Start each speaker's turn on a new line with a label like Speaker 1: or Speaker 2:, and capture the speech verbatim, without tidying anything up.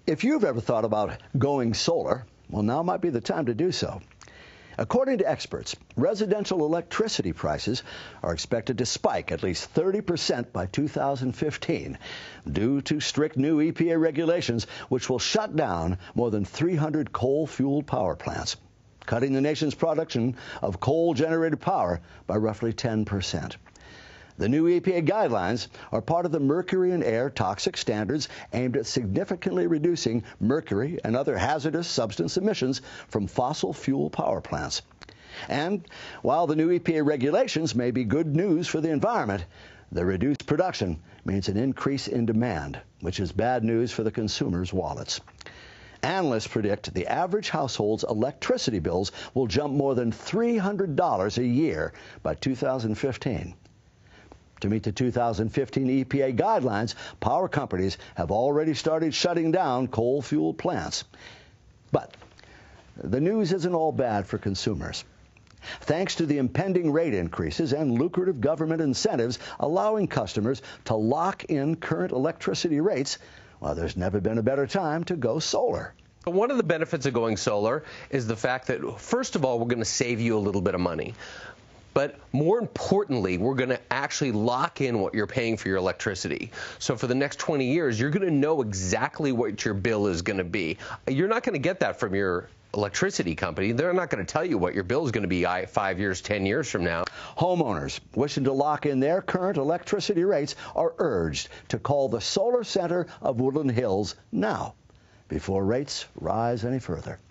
Speaker 1: If you've ever thought about going solar, well, now might be the time to do so. According to experts, residential electricity prices are expected to spike at least thirty percent by two thousand fifteen due to strict new E P A regulations, which will shut down more than three hundred coal-fueled power plants, cutting the nation's production of coal-generated power by roughly ten percent. The new E P A guidelines are part of the Mercury and Air Toxic Standards aimed at significantly reducing mercury and other hazardous substance emissions from fossil fuel power plants. And while the new E P A regulations may be good news for the environment, the reduced production means an increase in demand, which is bad news for the consumers' wallets. Analysts predict the average household's electricity bills will jump more than three hundred dollars a year by two thousand fifteen. To meet the two thousand fifteen E P A guidelines, power companies have already started shutting down coal-fueled plants. But the news isn't all bad for consumers. Thanks to the impending rate increases and lucrative government incentives allowing customers to lock in current electricity rates, well, there's never been a better time to go solar.
Speaker 2: One of the benefits of going solar is the fact that, first of all, we're going to save you a little bit of money. But more importantly, we're going to actually lock in what you're paying for your electricity. So for the next twenty years, you're going to know exactly what your bill is going to be. You're not going to get that from your electricity company. They're not going to tell you what your bill is going to be five years, ten years from now.
Speaker 1: Homeowners wishing to lock in their current electricity rates are urged to call the Solar Center of Woodland Hills now, before rates rise any further.